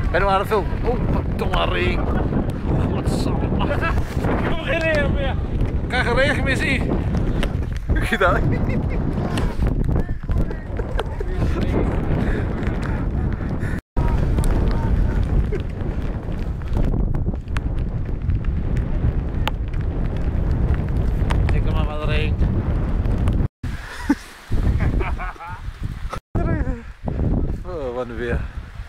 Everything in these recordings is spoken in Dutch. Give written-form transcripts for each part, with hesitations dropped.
Ben je aan het filmen? Oh, verdomme regen. Godsamme. Ik heb geen regen meer. Kan geen regen meer zien. Kijk je dat? Kijk maar wat er regent. Oh, wat een weer.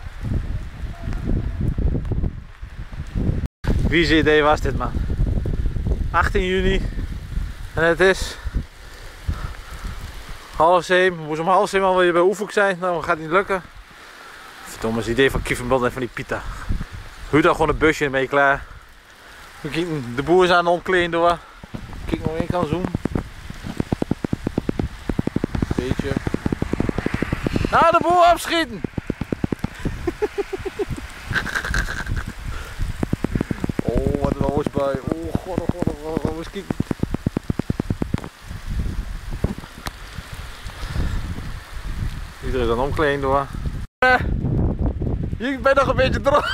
Wie idee was dit, man? 18 juni en het is 6:30. We moesten om 6:30 al weer bij Oefhoek zijn, nou gaat het niet lukken. Verdomme, het idee van Kievenbond en van die Pita. Huurt al gewoon een busje en ben je klaar. We kijken, de boer is aan het omkleden door. Kijk nog één kan zoomen. Beetje. Nou, de boer afschieten! Oh, wat een oostbui. Oh, god, oh, god, oh, god, eens kijken. Iedereen is aan het omkleden door. Je bent nog een beetje droog.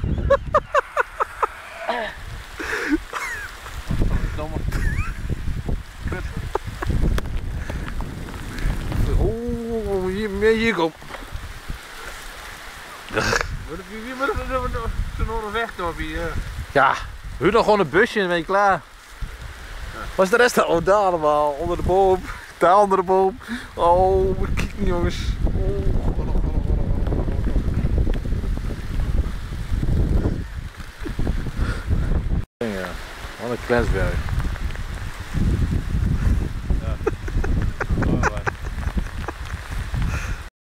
Oh, hier komt. Wie moet er nog weg door? Ja, huur dan gewoon een busje en ben je klaar. Wat is de rest? Oh, daar allemaal, onder de boom. Daar onder de boom. Oh, kijk jongens. Oh, god, god, god, god. Ja, wat een kletsberg.